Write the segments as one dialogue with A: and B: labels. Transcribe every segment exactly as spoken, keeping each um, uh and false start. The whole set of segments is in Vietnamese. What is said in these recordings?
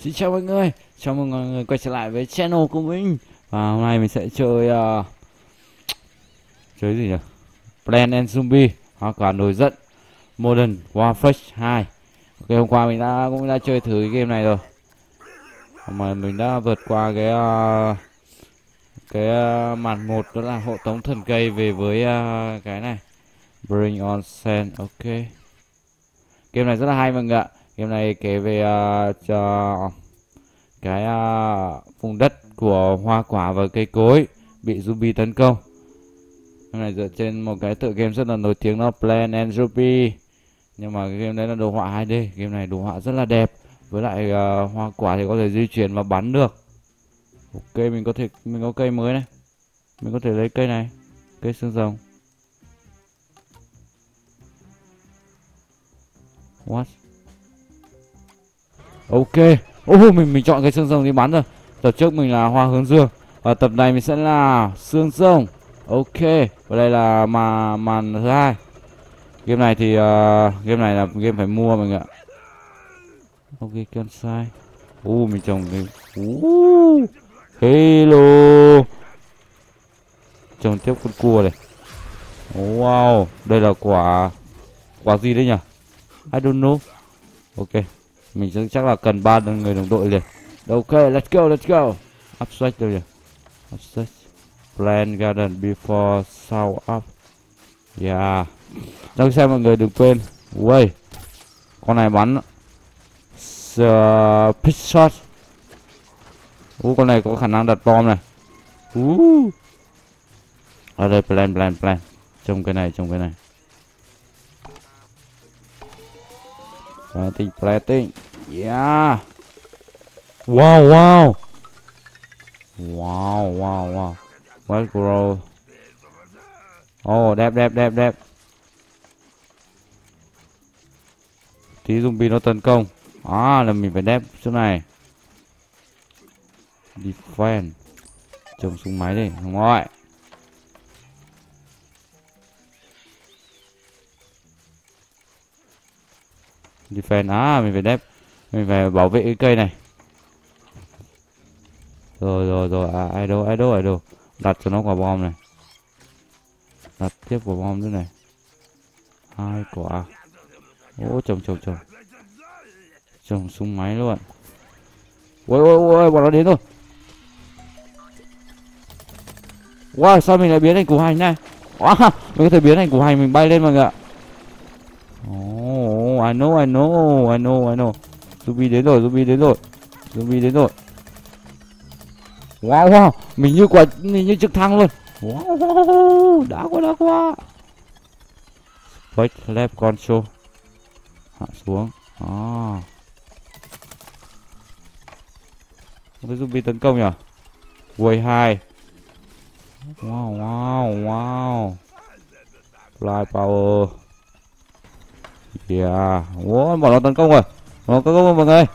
A: Xin chào mọi người, chào mừng mọi người quay trở lại với channel của mình. Và hôm nay mình sẽ chơi uh, chơi gì nhỉ? Plants and Zombies, hoa quả nổi giận, Modern Warfare hai. Ok, hôm qua mình đã cũng đã chơi thử cái game này rồi, mà mình đã vượt qua cái uh, cái uh, màn một, đó là hộ tống thần cây về với uh, cái này, Bring on Sand. Ok, game này rất là hay mọi người ạ. Game này kể về uh, cho cái uh, vùng đất của hoa quả và cây cối bị zombie tấn công. Game này dựa trên một cái tựa game rất là nổi tiếng, đó Plants and Zombies. Nhưng mà cái game đấy là đồ họa hai D. Game này đồ họa rất là đẹp, với lại uh, hoa quả thì có thể di chuyển và bắn được. Ok, mình có thể mình có cây mới này, mình có thể lấy cây này, cây xương rồng. What? Ok. Oh, mình mình chọn cái xương rồng đi bắn rồi. Tập trước mình là hoa hướng dương, và tập này mình sẽ là xương rồng. Ok, và đây là mà màn thứ hai. Game này thì uh, game này là game phải mua mọi người ạ. Ok, con sai. Uh, mình trồng cái uh, hello. Trồng tiếp con cua này. Wow, đây là quả quả gì đấy nhỉ? I don't know. Ok, mình sẽ chắc là cần ba người đồng đội liền. Ok, let's go, let's go. Abstract đâu nhỉ? Abstract. Plant garden before south up. Yeah. Đang xem mọi người đừng quên. Ui, con này bắn uh, pitch shot. Uh, con này có khả năng đặt bom này. Uh. Ở đây plan plan plan. Trông cái này, trông cái này. Planting, planting. Yeah. Wow, wow. Wow, wow, wow. What grow? Oh, đẹp, đẹp, đẹp, đẹp. Tí zombie nó tấn công. À, là mình phải đẹp chỗ này. Defend. Trồng súng máy đi, không gọi. Defend, à mình phải đẹp, mình phải bảo vệ cái cây này. Rồi rồi rồi, à ai đâu ai đâu ai đâu, đặt cho nó quả bom này, đặt tiếp quả bom nữa này, hai quả. Ô, trồng trồng trồng trồng súng máy luôn. Ôi ôi ôi, bọn nó đến rồi. Wow, sao mình lại biến thành củ hành này? Wow, mình có thể biến thành củ hành, mình bay lên mọi người ạ. Oh, I know, I know, I know, I know. Zombie đến rồi, zombie đến rồi, zombie đến rồi. Wow, wow, mình như quả, mình như trực thăng luôn. Wow, wow, đã quá, đã quá. Back left control. Hạ xuống. À. Cái zombie tấn công nhỉ? Wave hai. Wow, wow, wow. Fly power. Yeah, wow, bọn nó tấn công rồi, nó tấn công rồi mọi người.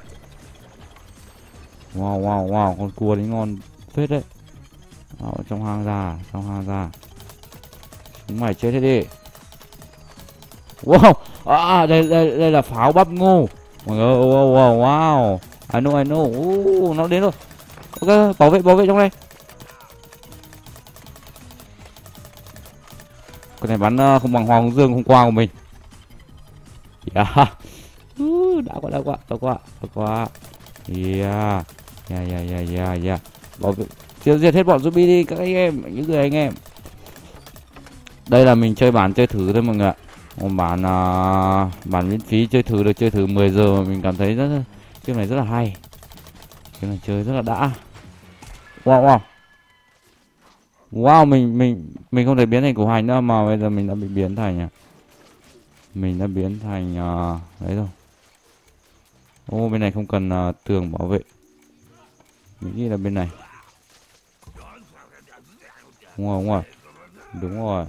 A: Wow, wow, wow, con cua đấy ngon phết đấy. Ở trong hang ra, trong hang ra. Chúng mày chết hết đi. Wow, à, đây, đây, đây là pháo bắp ngô. Mọi người, wow, wow, wow. I know, I know. Uh, nó đến rồi. Ok, bảo vệ, bảo vệ trong đây. Con này bắn uh, không bằng hoa hướng dương hôm qua của mình. Yeah. Uh, đã quá, đã quá, đã quá, đã quá. Yeah. Yeah, yeah, yeah, yeah, yeah. Bảo vệ, tiêu diệt hết bọn zombie đi các anh em, những người anh em. Đây là mình chơi bản chơi thử thôi mọi người ạ. Một bản uh, bản miễn phí chơi thử, được chơi thử mười giờ mà mình cảm thấy rất cái này rất là hay. Cái này chơi rất là đã. Wow, wow. Wow, mình mình mình không thể biến thành củ hành nữa, mà bây giờ mình đã bị biến thành à. Mình đã biến thành uh, đấy rồi. Ô, oh, bên này không cần uh, tường bảo vệ. Mình nghĩ là bên này. Đúng rồi, đúng rồi. Đúng rồi.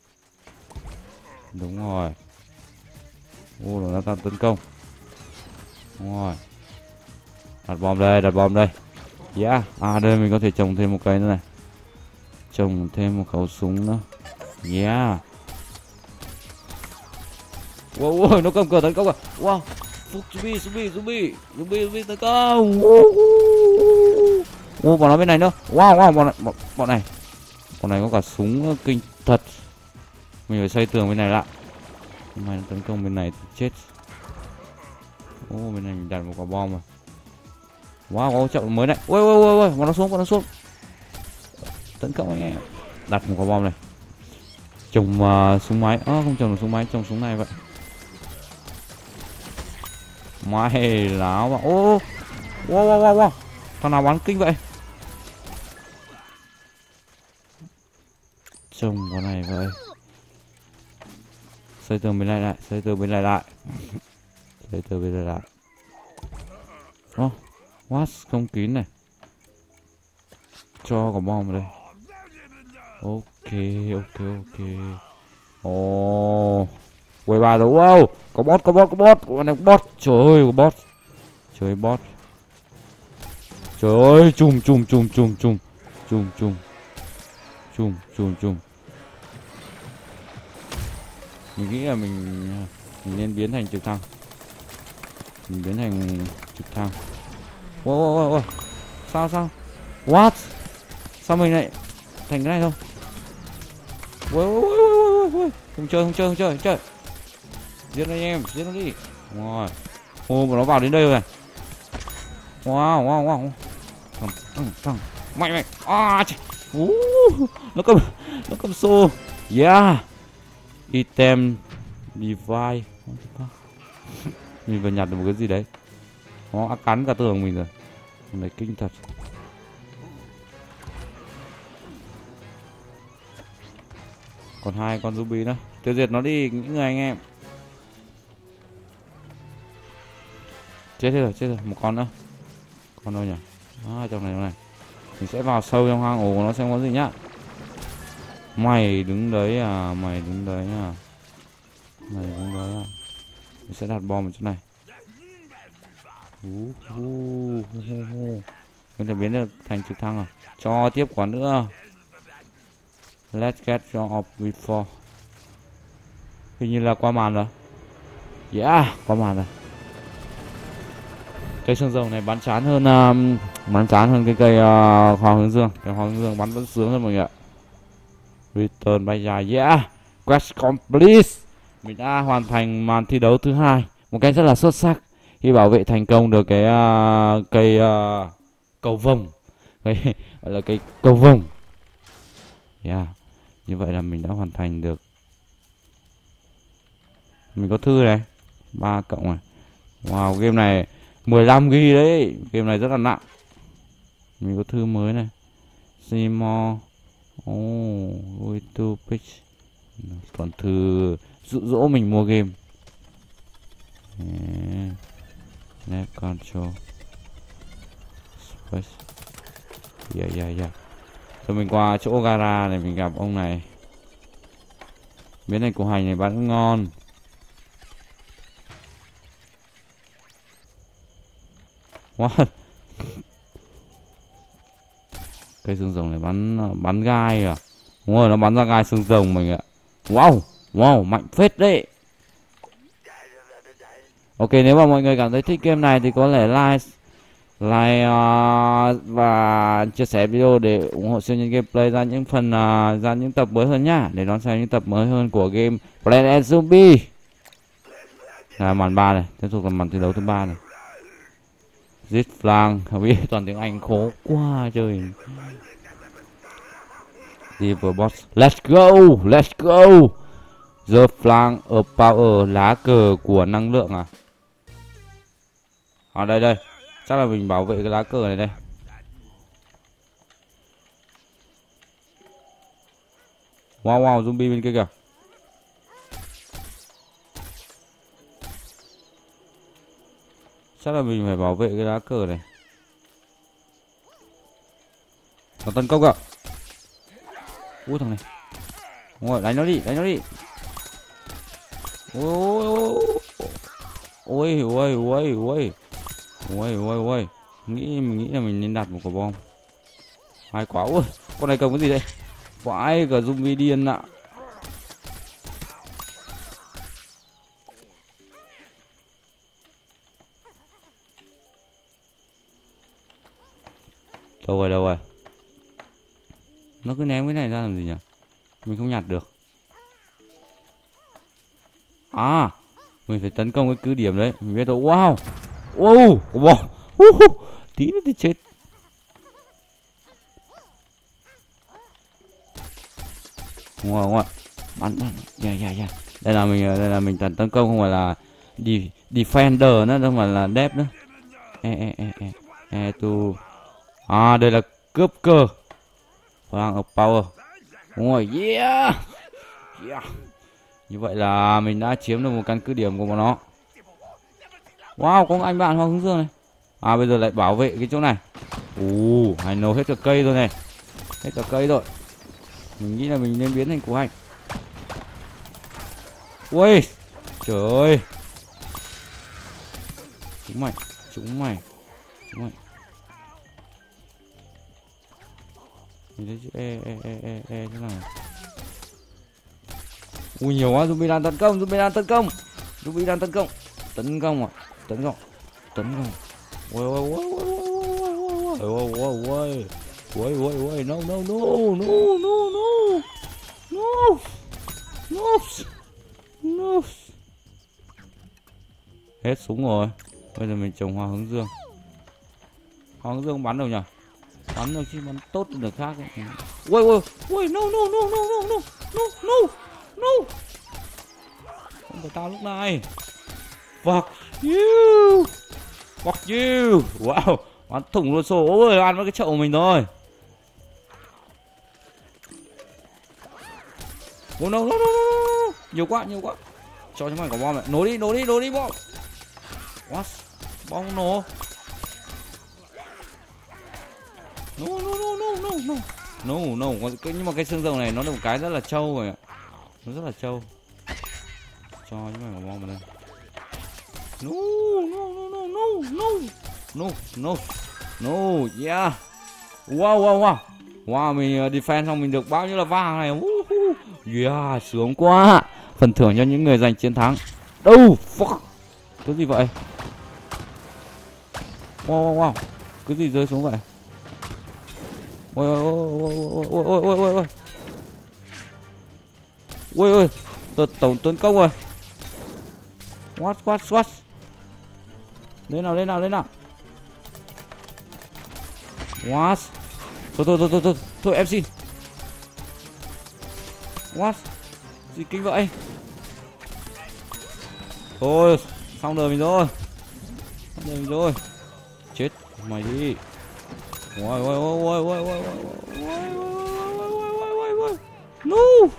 A: Đúng rồi. Ô, oh, nó đang tấn công. Đúng rồi. Đặt bom đây, đặt bom đây. Yeah. À, đây mình có thể trồng thêm một cây nữa này. Trồng thêm một khẩu súng nữa. Yeah. Wow, wow, nó cầm cờ tấn công rồi. Wow. Phúc zombie zombie zombie zombie zombie tấn công. Ô, bọn nó bên này nữa. Wow wow, bọn này bọn, bọn này bọn này có cả súng kinh thật. Mình phải xây tường bên này lại. Mày nó tấn công bên này thì chết. Ô, bên này mình đặt một quả bom rồi. Wow, có trận mới này. Ôi ôi ôi ôi, bọn nó xuống, bọn nó xuống. Tấn công anh em. Đặt một quả bom này. Trồng uh, súng máy. Ơ, à, không trồng được súng máy, trồng súng này vậy. Mày láo mà. Ô, wow wow wow wow. Thằng nào bắn kinh vậy? Trông con này vậy. Xây tường bên này lại, xây tường bên này lại. Xây tường bên này lại. Ô, oh, what? Không kín này. Cho quả bom vào đây. Ok, ok, ok. Ồ, quay ba rồi. Wow, có bot, có bot, có bot. Con này bot. Trời ơi, có bot. Trời ơi, bot. Trời ơi, chùm, chùm, chùm, chùm, chùm. Chùm, chùm. Chùm, chùm, chùm. Mình nghĩ là mình mình nên biến thành trực thăng. Mình biến thành trực thăng. Wow, wow, wow. Sao, sao? What? Sao mình lại thành cái này không? Wow, wow, wow, wow. Không chơi, không chơi, không chơi, không chơi. Giết anh em, giết nó đi. Rồi. Ô, mà nó vào đến đây rồi này. Wow, wow, wow. Thằng, thằng, thằng. Mạnh, mạnh. À, uh, nó cầm, nó cầm xô. Yeah. Item device. Mình vừa nhặt được một cái gì đấy. Nó cắn cả tường mình rồi. Này kinh thật. Còn hai con zombie nữa. Tiêu diệt nó đi những người anh em. Chết rồi, chết rồi. Một con nữa. Con đâu nhỉ? À, trong này, trong này. Mình sẽ vào sâu trong hang ổ của nó xem có gì nhá. Mày đứng đấy à? Mày đứng đấy à? Mày đứng đấy à? Mình sẽ đặt bom ở chỗ này. Uh, uh, uh, uh. Mình thể biến được thành trực thăng rồi. Cho tiếp quả nữa. Let's get your off before. Hình như là qua màn rồi. Yeah, qua màn rồi. Cây xương rồng này bắn chán hơn um, bắn chán hơn cái cây uh, hoa hướng dương. Cái hoa hướng dương bắn vẫn sướng hơn mọi người ạ. Return bay dài. Yeah, quest complete. Mình đã hoàn thành màn thi đấu thứ hai một cách rất là xuất sắc khi bảo vệ thành công được cái uh, cây uh, cầu vồng. Cái gọi là cây cầu vồng. Yeah, như vậy là mình đã hoàn thành được. Mình có thư này, ba cộng này. Wow, game này mười lăm gi bi đấy, game này rất là nặng. Mình có thư mới này. See more. Oh, way to pitch. Còn thư dụ dỗ mình mua game. Yeah. Net control. Space. Yeah, yeah, yeah. Rồi mình qua chỗ gara này mình gặp ông này. Biến thành củ hành này bán ngon. What? Cây xương rồng này bắn bắn gai à? Đúng rồi, nó bắn ra gai xương rồng mình ạ. Wow, wow, mạnh phết đấy. Ok, nếu mà mọi người cảm thấy thích game này thì có thể like like uh, và chia sẻ video để ủng hộ siêu nhân gameplay ra những phần uh, ra những tập mới hơn nhá, để đón xem những tập mới hơn của game Plants and Zombies. Là màn ba này, tiếp tục là màn thi đấu thứ ba này. Giết flank, không biết toàn tiếng Anh khó quá trời. River boss, let's go, let's go. The flank of power, lá cờ của năng lượng à? Ở đây đây, chắc là mình bảo vệ cái lá cờ này đây. Wow wow, zombie bên kia kìa. Chắc là mình phải bảo vệ cái lá cờ này. Nó tấn công à? Ui thằng này. Ngồi đánh nó đi, đánh nó đi. Ôi ôi ôi ôi ôi ôi ôi ôi. Nghĩ mình nghĩ là mình nên đặt một quả bom. Hay quá. Ui, con này cầm cái gì đây? Vãi cả zombie điên ạ. Đâu rồi, đâu rồi? Nó cứ ném cái này ra làm gì nhỉ? Mình không nhặt được. À, mình phải tấn công cái cứ điểm đấy. Mình biết rồi. Wow. Wow. Wow. Uh -huh. Tí nữa thì chết. Đúng rồi, đúng rồi. Bắn, bắn. Yeah, yeah, yeah. Đây là mình, đây là mình tấn tấn công, không phải là đi defender nữa đâu mà là dép nữa. E e e e e tu. À, đây là cướp cơ. Flag of power. Đúng rồi. Yeah. Yeah. Như vậy là mình đã chiếm được một căn cứ điểm của bọn nó. Wow, có anh bạn Hoàng Hướng Dương này. À, bây giờ lại bảo vệ cái chỗ này. Ồ, hay nấu hết cả cây rồi này. Hết cả cây rồi. Mình nghĩ là mình nên biến thành củ hành. Ui, trời ơi. Chúng mày, chúng mày, chúng mày. Mình thấy chữ E, E, E, E, E thế nào? Ui, nhiều quá, zombie đang tấn công, zombie đang tấn công. Zombie đang tấn công. Tấn công à? Tấn công. Tấn công. Ôi ôi ôi ôi ôi ôi ôi. Ôi ôi ôi, no no no no no no. No. No. No. Hết súng rồi. Bây giờ mình trồng hoa hướng dương. Hoa hướng dương bắn đâu nhỉ? Bắn được chứ, bắn tốt được khác. Ôi ôi ôi, no no no no no no no no no. Không phải tao lúc này. Fuck you. Fuck you. Wow, bắn thủng luôn sổ. Ôi, ăn vào cái chậu của mình rồi. Oh no no no no. Nhiều quá, nhiều quá. Cho chúng mày có bom này. Nổ đi, nổ đi, nổ đi bom. What? Bom nổ. No no no no no no. No no, nhưng mà cái xương rồng này nó được một cái rất là trâu rồi ạ. Nó rất là trâu. Cho chúng mày có bom vào đây. No no no no no no. No no. No, yeah. Wow wow wow. Wow, mình defense xong mình được bao nhiêu là vàng này. Yeah, sướng quá. Phần thưởng cho những người giành chiến thắng. Đâu, fuck. Cái gì vậy? Wow wow wow. Cái gì rơi xuống vậy? Ôi ôi ôi ôi ôi ôi ôi ôi. Ôi ôi, tụt tổng tấn công rồi. What what what. Lên nào, lên nào, lên nào. What? Thôi thôi thôi thôi thôi, thôi em xin. What? Gì kinh vậy? Thôi, xong đời mình rồi. Xong đời mình rồi. Chết mày đi. Ôi ôi ôi ôi ôi ôi ôi ôi. No.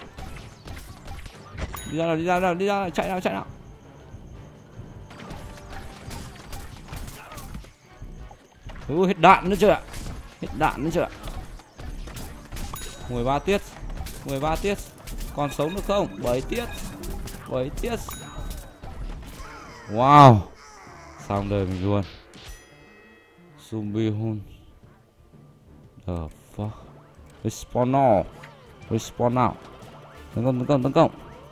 A: Đi ra nào, đi ra nào, đi ra nào, chạy nào, chạy nào. Ừ, hết đạn nữa chưa ạ? Hết đạn nữa chưa ạ? mười ba tiết. mười ba tiết. Còn sống được không? bảy tiết. bảy tiết. Wow. Xong đời mình luôn. Zombie hôn. The fuck. Respawn now. Respawn now. Tấn công, tấn công, tấn công.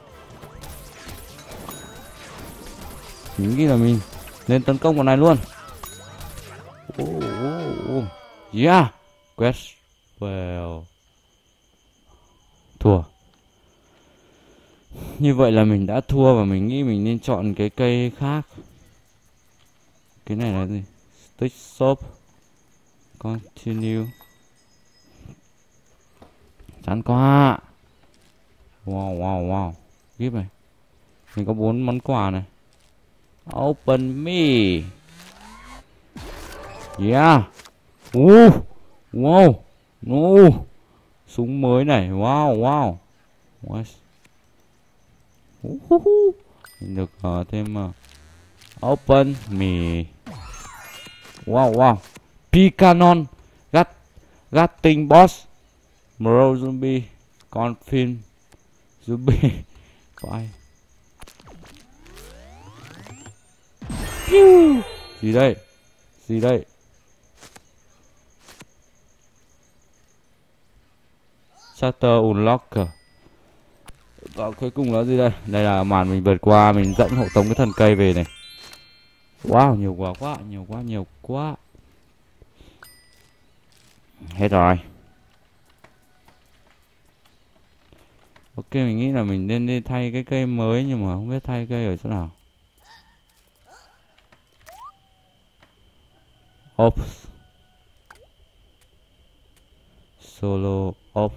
A: Mình nghĩ là mình nên tấn công con này luôn. Oh, oh, oh. Yeah. Quest. Well. Thua. Như vậy là mình đã thua và mình nghĩ mình nên chọn cái cây khác. Cái này là gì? Stick shop. Continue. Chán quá. Wow wow wow. Gift này. Mình có bốn món quà này. Open me. Yeah. Uh. Wow. No. Súng mới này. Wow wow. What? Uh -huh. Được uh, thêm uh, open me. Wow wow. P-Canon. Gat Gatting boss. Bro zombie. Confirm. Zombie. Phải. Gì đây? Gì đây? Shutter unlocker. Và cuối cùng là gì đây? Đây là màn mình vượt qua, mình dẫn hộ tống cái thần cây về này. Wow, nhiều quá quá, nhiều quá, nhiều quá. Hết rồi. Ok, mình nghĩ là mình nên đi thay cái cây mới, nhưng mà không biết thay cây ở chỗ nào. Off. Solo off.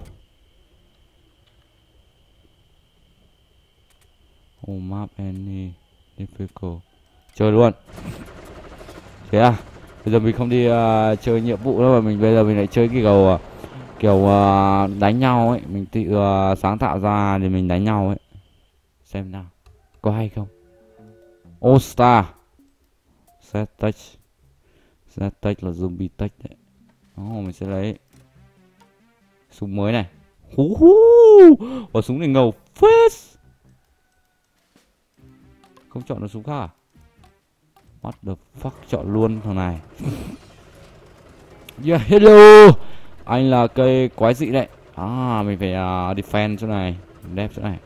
A: Oh, map any difficult. Chơi luôn. Thế à? Bây giờ mình không đi uh, chơi nhiệm vụ nữa, mà mình bây giờ mình lại chơi cái kiểu uh, kiểu uh, đánh nhau ấy, mình tự uh, sáng tạo ra để mình đánh nhau ấy. Xem nào, có hay không? All Star. Set touch. Set touch là zombie touch đấy. Đó, mình sẽ lấy súng mới này. Hú hú. Và súng này ngầu phết. Không chọn được súng khác à? What the fuck, chọn luôn thằng này. Yeah, hello. Anh là cây quái dị đấy. À, mình phải uh, defend chỗ này, đẹp chỗ này.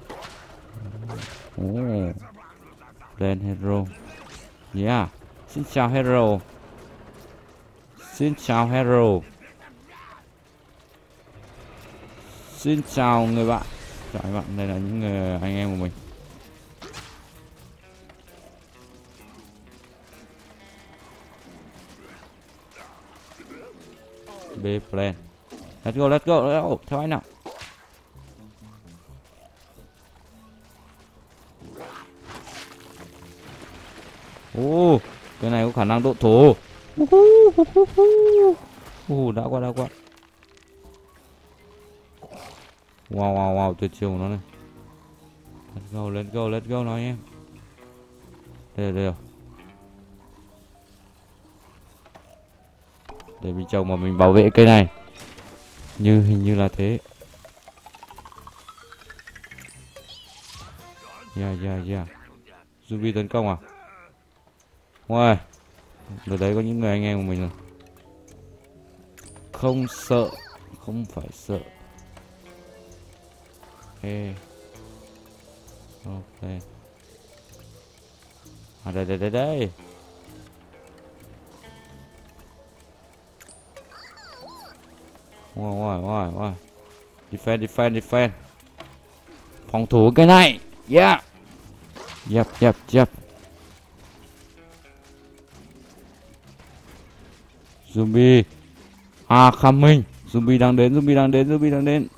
A: Oh. Lên hero. Yeah. Xin chào hero. Xin chào hero. Xin chào người bạn. Chào các bạn, đây là những người anh em của mình. B plan. Let's go, let's go, let's go. Theo anh nào. Ô, oh, cái này có khả năng độ thổ. Uh, uh, uh, uh, uh. Uh, đã qua, đã qua. Wow, wow, wow, tuyệt chiêu của nó này. Let's go, let's go, let's go nói em. Đây, đây. Để mình trồng mà mình bảo vệ cây này. Như hình như là thế. Yeah, yeah, yeah. Zombie tấn công à? Wow. Ở đấy có những người anh em của mình rồi. Không sợ. Không phải sợ. Ok. Ok. À đây đây đây đây. Wow, wow, wow, wow. Defend, defend, defend. Phòng thủ cái này. Yeah. Yep, yep, yep. Zombie. À, coming. Zombie đang đến, zombie đang đến, zombie đang đến.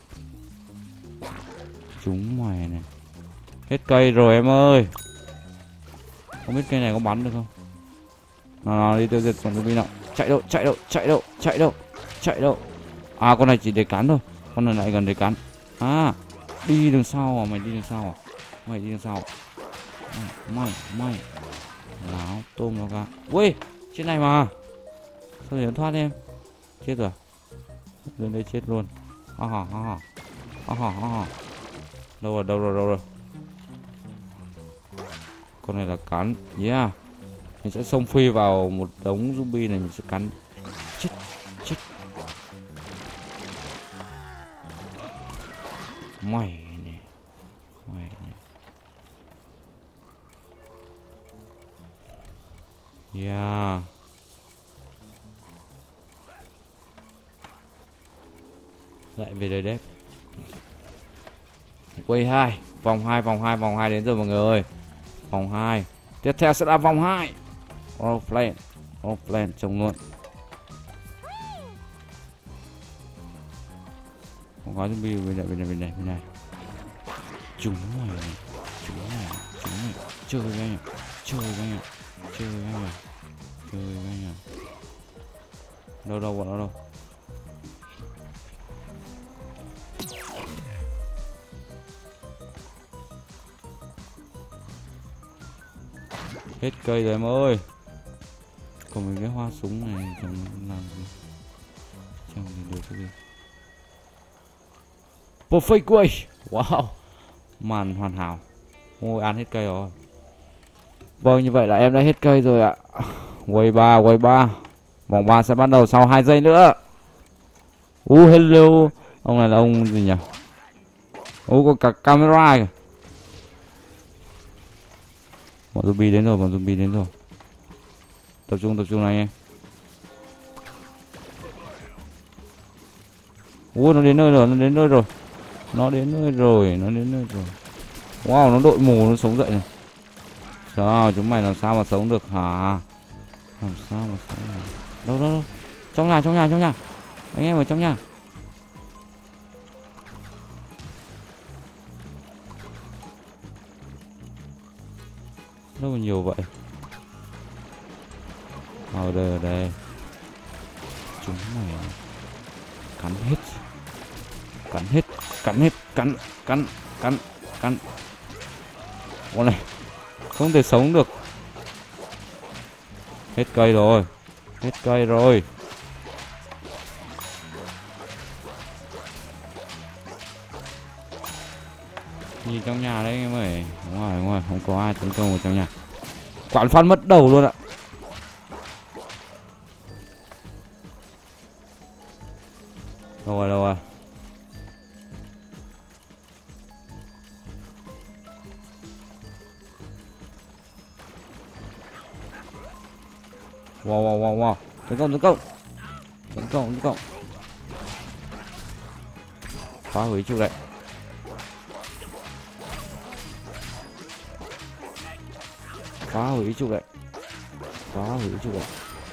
A: Chúng mày này. Hết cây rồi em ơi. Không biết cây này có bắn được không? Nào nào, đi tiêu diệt con zombie nào. Chạy đâu, chạy đâu, chạy đâu, chạy đâu, chạy đâu. À, con này chỉ để cắn thôi. Con này lại gần để cắn. À, đi đường sau à, mày đi đường sau à? Mày đi đường sau à? Mày, mày. Láo tôm nó cả. Ui, trên này mà. Sao để nó thoát em? Chết rồi. Lên đây chết luôn. À hả, à hả. À hả, à hả. Đâu rồi, đâu rồi, đâu rồi. Con này là cắn. Yeah. Mình sẽ xông phi vào một đống zombie này, mình sẽ cắn. Chết, chết. Mày này. Mày này. Yeah. Lại về đời đẹp. Quay hai. Vòng hai, vòng hai, vòng hai đến rồi mọi người ơi. Vòng hai. Tiếp theo sẽ là vòng hai. All plan. All plan trông luôn. Không có zombie bên này, bên này, bên này, bên này. Chúng mày này. Chúng mày, chúng mày. Chơi với anh. Chơi với anh. Chơi với anh. Chơi với anh. Đâu đâu bọn nó đâu. Hết cây rồi em ơi. Còn mấy cái hoa súng này chẳng làm gì. Chẳng được cái gì. Perfect way. Wow. Màn hoàn hảo. Ôi, ăn hết cây rồi. Vâng, như vậy là em đã hết cây rồi ạ. Quay ba, quay ba. Vòng ba sẽ bắt đầu sau hai giây nữa. Uh, hello. Ông này là ông gì nhỉ? Ủa, có cả camera kìa. Bọn zombie đến rồi, bọn zombie đến rồi. Tập trung, tập trung này anh em. Ui, nó đến nơi rồi, nó đến nơi rồi. Nó đến nơi rồi, nó đến nơi rồi. Wow, nó đội mù nó sống dậy này. Sao, chúng mày làm sao mà sống được hả? Làm sao mà sống được? Đâu, đâu, đâu. Trong nhà, trong nhà, trong nhà. Anh em ở trong nhà. Đâu mà nhiều vậy? Ở đây, ở đây. Chúng mày cắn hết. Cắn hết, cắn hết, cắn, cắn, cắn, cắn. Con này không thể sống được. Hết cây rồi. Hết cây rồi. Nhìn trong nhà đấy em ơi. Đúng rồi, đúng rồi, không có ai tấn công ở trong nhà. Quán phát mất đầu luôn ạ. Đâu rồi, đâu rồi. Wow, wow, wow, wow. Tấn công, tấn công. Tấn công, tấn công. Phá hủy trụ đấy. Phá hủy trụ đấy. Phá hủy trụ đấy.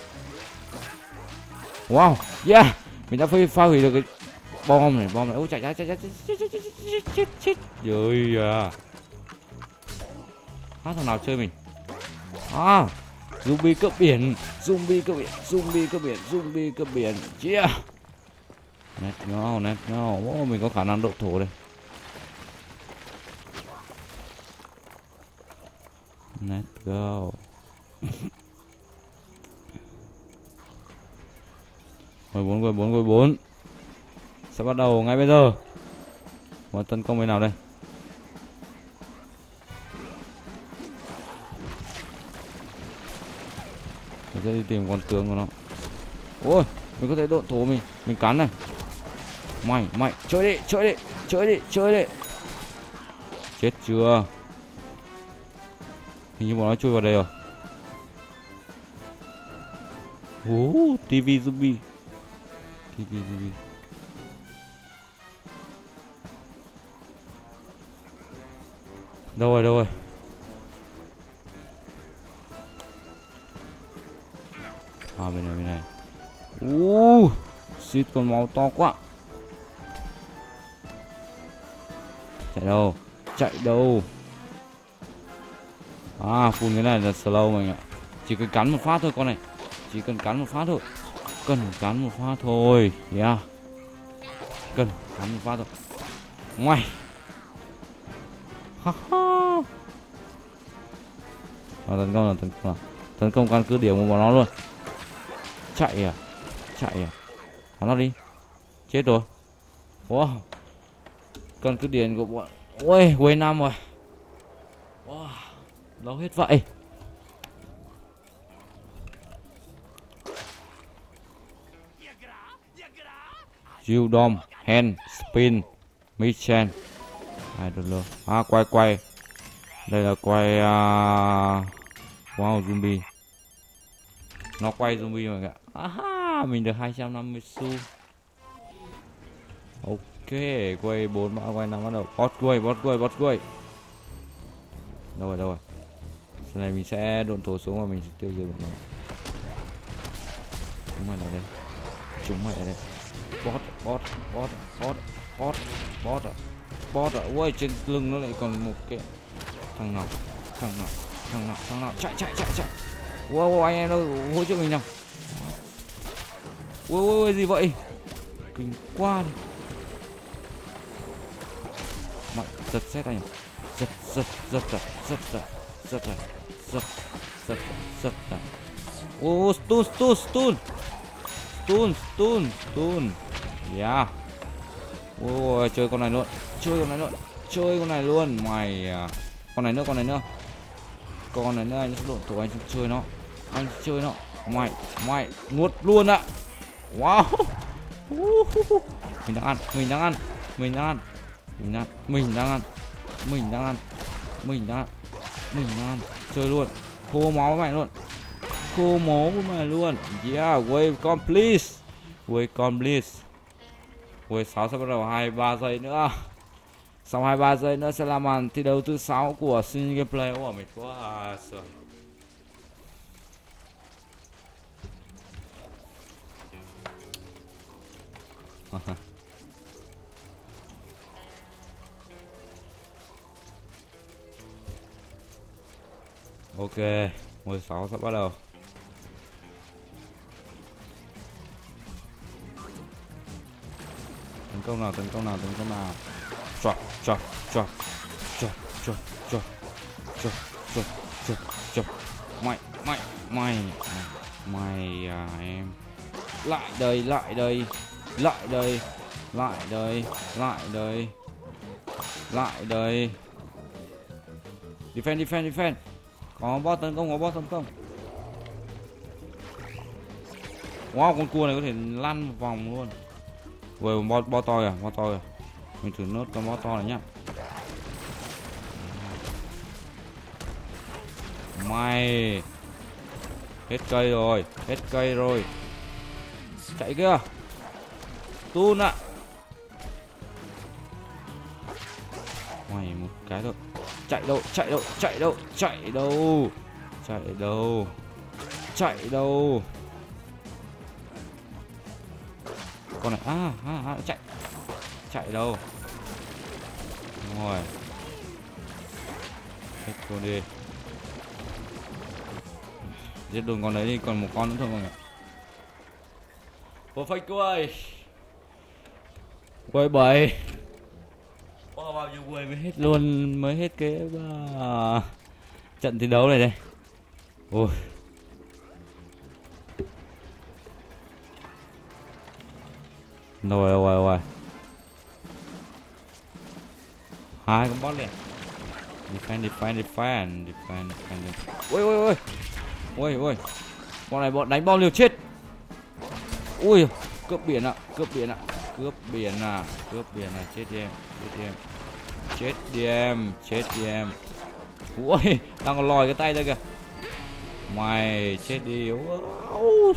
A: Wow, yeah. Mình đã phá, phá hủy được cái bom này, bom này. Ôi chạy chạy chạy chạy chết chết chết chết chết chết. Rồi à. Hát thằng nào chơi mình. À, zombie cướp biển, zombie cướp biển, zombie cướp biển, zombie cướp biển. Yeah. Let's go, let's go. Oh, mình có khả năng độ thổ đây. Let's go. mười bốn, mười bốn, mười bốn. Sẽ bắt đầu ngay bây giờ. Muốn tấn công bên nào đây? Mình sẽ đi tìm con tướng của nó. Ôi, mình có thể độn thổ mình. Mình cắn này. Mày, mày, chơi đi, chơi đi, chơi đi, chơi đi. Chết chưa? Hình như bọn nó chui vào đây rồi. Ồ, ti vi zombie. ti vi zombie. Đâu rồi, đâu rồi? À, bên này, bên này. Ồ, xịt con máu to quá. Chạy đâu? Chạy đâu? À, phun cái này là slow mình ạ. Chỉ cần cắn một phát thôi con này. Chỉ cần cắn một phát thôi. Cần cắn một phát thôi. Yeah. Cần cắn một phát thôi. Ngoài. Ha ha. À, tấn công là tấn công là tấn công căn cứ điểm của bọn nó luôn. Chạy à? Chạy à? Bắn nó đi. Chết rồi. Wow. Căn cứ điểm của bọn. Ôi, quay năm rồi. Wow. Đâu hết vậy? Dom, hand, spin, mission. Ai được luôn. À, quay quay. Đây là quay uh... wow, zombie. Nó quay zombie mọi người ạ. À, mình được hai trăm năm mươi xu. Ok, quay bốn mã quay năm bắt đầu. Bot quay, bot quay, bot quay. Đâu rồi, đâu rồi. Sau này mình sẽ độn thổ xuống và mình sẽ tiêu diệt bọn nó. Chúng mày ở đây. Chúng mày ở đây. Bot, bot, bot, bot, bot, bot à. Bot à. Ui, trên lưng nó lại còn một cái thằng nào, thằng nào, thằng nào, thằng nào. Chạy, chạy, chạy, chạy. Wow, anh em đâu, hỗ trợ mình nào. Ui, ui, ui, gì vậy? Kinh quá đi. Mày, giật xét anh. Giật, giật, giật ra, giật ra, giật ra, giật, giật, giật ra. Ô, stun, stun, stun. Stun, stun, stun. Yeah. Ôi, chơi con này luôn. Chơi con này luôn. Chơi con này luôn. Mày à. Con này nữa, con này nữa. Con này nữa anh sẽ độn thổ, anh sẽ chơi nó. Anh sẽ chơi nó. Mày, mày nuốt luôn ạ. Wow. Mình đang ăn, mình đang ăn, mình đang ăn. Mình đang, mình đang ăn. Mình đang ăn. Mình đang ăn. Mình đang ăn. Chơi luôn. Khô máu với mày luôn. Khô máu với mày luôn. Yeah, wave con please. Wave con please. Ui, sáu sẽ bắt đầu hai ba giây nữa. Sau hai ba giây nữa sẽ là màn thi đấu thứ sáu của Sin Gameplay. Ủa mệt quá à, sửa. Ok, mười sáu sẽ bắt đầu. Tấn công nào, tấn công nào, tấn công nào. Chọc, chọc, chọc, chọc, chọc, chọc, chọc, chọc, chọc, chọc. Mày, mày, mày, mày à em. Lại đây, lại đây, lại đây, lại đây, lại đây, lại đây. Defend, defend, defend. Có boss tấn công, có boss tấn công. Wow, con cua này có thể lăn một vòng luôn. Ui, bo, bo to à, bo to à. Mình thử nốt con bo to này nhá. Mày hết cây rồi, hết cây rồi. Chạy kia. Tun ạ. Mày một cái thôi. Chạy đâu, chạy đâu, chạy đâu, chạy đâu. Chạy đâu. Chạy đâu. Con này à, à, à chạy. Chạy đâu. Đúng rồi. Hết con đi. Giết đồn con đấy đi, còn một con nữa thôi mọi người. Perfect quay. Quay bảy. Wow, bao nhiêu quay mới hết luôn, mới hết cái uh, trận thi đấu này đây. Ôi. Rồi rồi rồi. Hai con boss liền. Defend, defend, defend, defend, defend. Ui ui ui. Ui ui. Con này bọn đánh bom liều chết. Ui, cướp biển ạ, cướp biển ạ, cướp biển à, cướp biển à, chết đi em, chết đi em. Chết đi em, chết đi em. Ui, đang còn lòi cái tay ra kìa. Mày chết đi. Wow.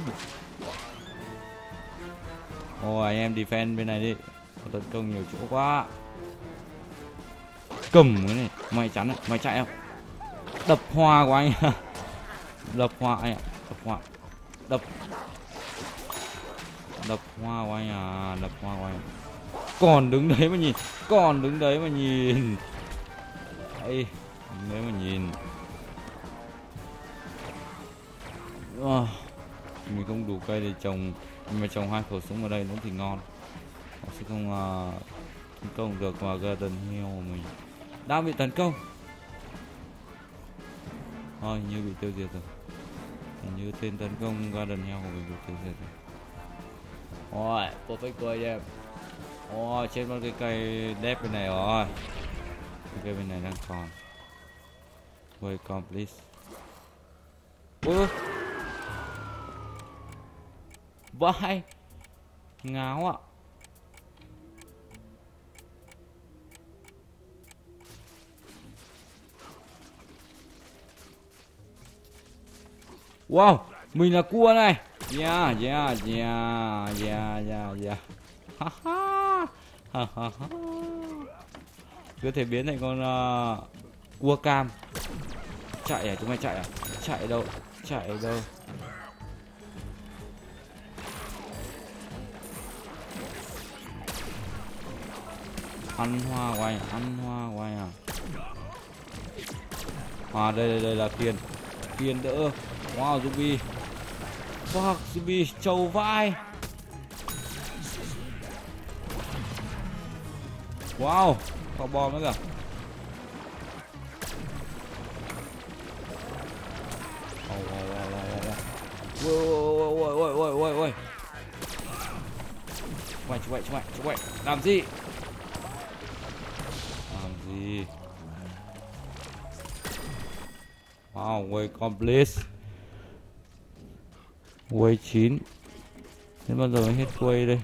A: Ôi anh em defend bên này đi. Tấn công nhiều chỗ quá. Cầm cái này, mày chắn này, mày chạy không? Đập hoa của anh. Đập hoa anh ạ, đập hoa. Đập. Đập hoa của anh à, đập hoa của anh. Còn đứng đấy mà nhìn, còn đứng đấy mà nhìn. Đấy, đứng đấy mà nhìn. À, mình không đủ cây để trồng, nhưng mà trồng hai khẩu súng ở đây nó thì ngon. Nó sẽ không uh, tấn công được vào Garden Hill của mình. Đang bị tấn công. Thôi, như bị tiêu diệt rồi. Hình như tên tấn công Garden Hill của mình bị tiêu diệt rồi. Rồi, perfect play em. Ôi, trên một cái cây đép bên này rồi. Cái cây bên này đang còn. Wait, complete. Ui. Vai. Ngáo ạ. Wow, mình là cua này. Yeah, yeah, yeah, yeah, yeah, yeah. Ha ha. Ha ha ha. Có thể biến thành con uh, cua cam. Chạy à, chúng mày chạy à? Chạy đâu? Chạy đâu? Ăn hoa của anh, ăn hoa của anh à? À đây đây đây là kiền. Kiền đỡ. Wow, zombie. Fuck, zombie trâu vai. Wow, có bom nữa kìa. Ôi ôi ôi ôi ôi ôi. Quay, chú quay, chú quay, chú quay. Làm gì? Làm gì? Wow, way complete. Way chín. Đến bao giờ mới hết way đây?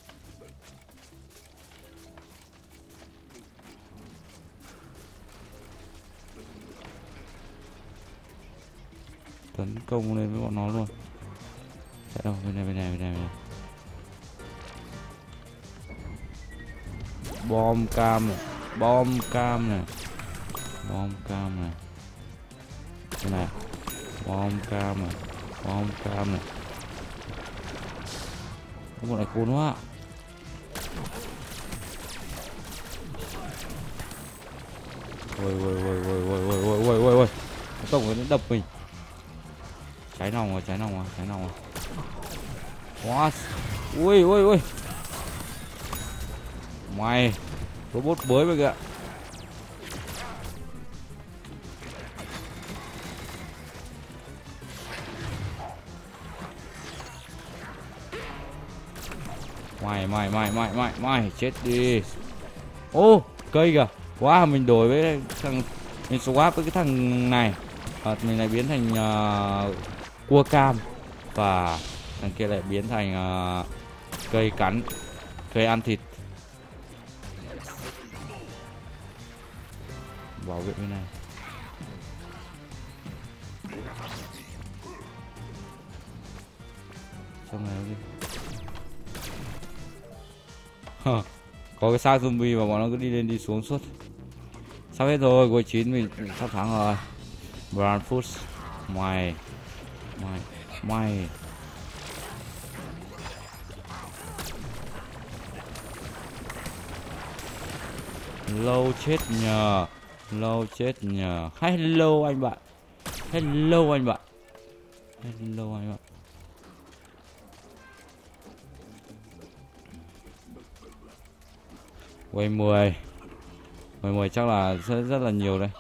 A: Tấn công lên với bọn nó luôn. Chạy đâu? Bên này, bên này, bên này, bên này. bom cam này, bom cam này, bom cam này, cái này bom cam này, bom cam này. Con này khốn quá. Ôi ôi ôi ôi ôi ôi ôi ôi ôi ôi, tổng nó đập mình. Cháy nòng rồi, cháy nòng rồi, cháy nòng rồi. What? Ui ui ui. Mày robot bới vậy kìa. Mày mày mày mày mày mày chết đi. Ô, cây kìa. Quá, mình đổi với thằng, mình swap với cái thằng này và mình lại biến thành uh, cua cam, và thằng kia lại biến thành uh, cây cắn, cây ăn thịt. Bảo vệ bên này. Trong này đi. Có cái xác zombie mà bọn nó cứ đi lên đi xuống suốt. Sắp hết rồi, cuối chín mình sắp thắng rồi. Brand Food. Mày Mày Mày lâu chết nhờ. Lâu chết nhờ. Hello anh bạn. Hello anh bạn. Hello anh bạn. Quay mười mười mười chắc là rất, rất là nhiều đây.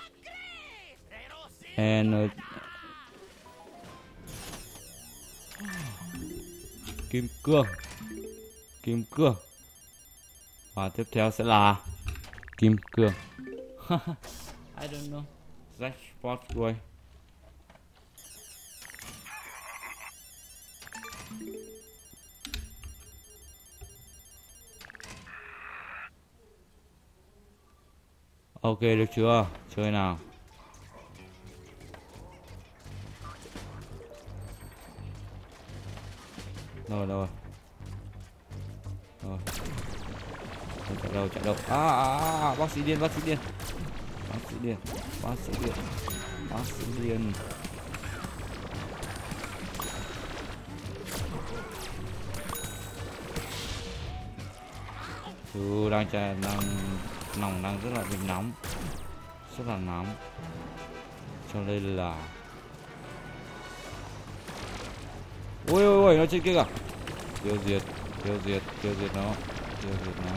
A: And kim cương. Kim cương. Và tiếp theo sẽ là kim cương. I don't know. Jackpot rồi. Ok được chưa? Chơi nào. Rồi rồi. Rồi. Chạy đâu chạy đâu. À, à, à, bác sĩ điên, bác sĩ điên. Bác sĩ điên. Bác sĩ điên. Bác sĩ điên. Chú đang chạy đang nòng đang rất là bị nóng, rất là nóng, cho nên là ôi ôi ôi nó trên kia kìa. Tiêu diệt, tiêu diệt, tiêu diệt nó, tiêu diệt nó.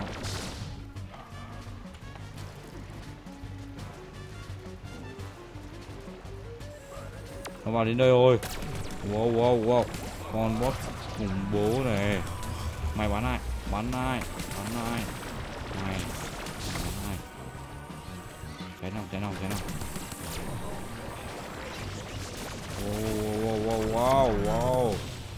A: Nó vào đến đây rồi. Wow wow wow, con boss khủng bố này. Mày bắn ai, bắn ai, bắn ai, mày. Cháy nào, cháy nào, cháy nào. Wow, wow, wow, wow.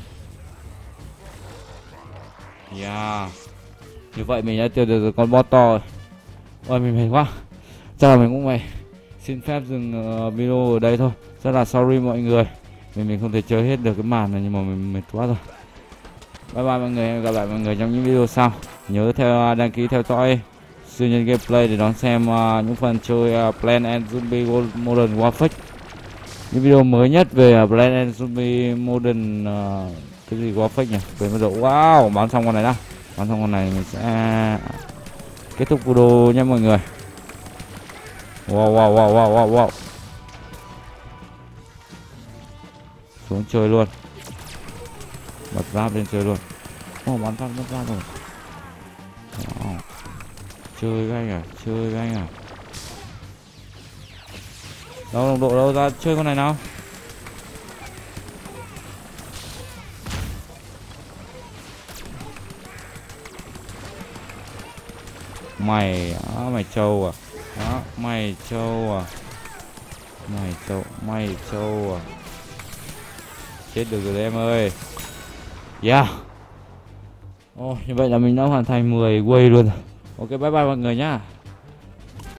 A: Yeah. Như vậy mình đã tiêu diệt được con boss to rồi. Ôi mình mệt quá. Chắc là mình cũng phải xin phép dừng uh, video ở đây thôi. Rất là sorry mọi người. Mình mình không thể chơi hết được cái màn này nhưng mà mình mệt quá rồi. Bye bye mọi người, hẹn gặp lại mọi người trong những video sau. Nhớ theo đăng ký theo dõi siêu nhân gameplay để đón xem uh, những phần chơi uh, Plants and Zombies Modern Warfare. Những video mới nhất về uh, Plants and Zombies Modern uh, cái gì Warfare nhỉ? Về mức độ wow, bán xong con này đã. Bán xong con này mình sẽ kết thúc video nha mọi người. Wow wow wow wow wow wow. Xuống chơi luôn. Bật giáp lên chơi luôn. Ô oh, bắn phát mất giáp rồi. Wow. Chơi với anh à, chơi với anh à. Đâu đồng độ đâu, ra chơi con này nào. Mày á, mày trâu à. Đó, mày trâu à. Mày trâu, mày trâu à. Chết được rồi em ơi. Yeah. Ồ, như vậy là mình đã hoàn thành mười quay luôn. Ok bye bye mọi người nhá.